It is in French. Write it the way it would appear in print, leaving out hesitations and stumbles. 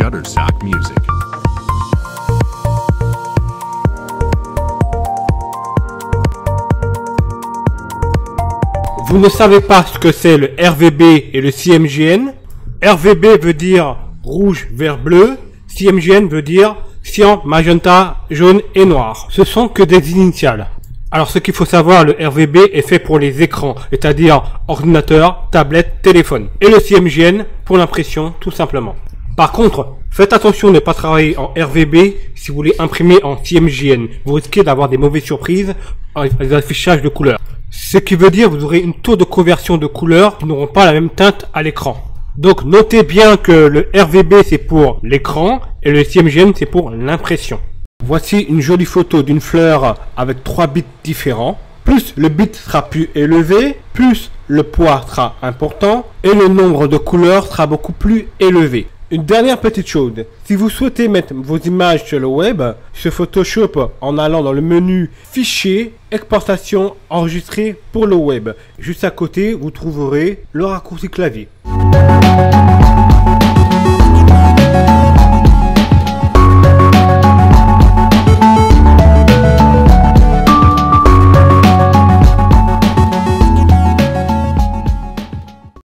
Shutterstock Music. Vous ne savez pas ce que c'est le RVB et le CMJN. RVB veut dire rouge, vert, bleu. CMJN veut dire cyan, magenta, jaune et noir. Ce sont que des initiales. Alors ce qu'il faut savoir, le RVB est fait pour les écrans, c'est-à-dire ordinateur, tablette, téléphone. Et le CMJN pour l'impression, tout simplement. Par contre, faites attention de ne pas travailler en RVB si vous voulez imprimer en CMJN. Vous risquez d'avoir des mauvaises surprises avec les affichages de couleurs. Ce qui veut dire que vous aurez une taux de conversion de couleurs qui n'auront pas la même teinte à l'écran. Donc notez bien que le RVB c'est pour l'écran et le CMJN c'est pour l'impression. Voici une jolie photo d'une fleur avec 3 bits différents. Plus le bit sera plus élevé, plus le poids sera important et le nombre de couleurs sera beaucoup plus élevé. Une dernière petite chose, si vous souhaitez mettre vos images sur le web, sur Photoshop en allant dans le menu Fichier, Exportation, Enregistrer pour le web. Juste à côté, vous trouverez le raccourci clavier.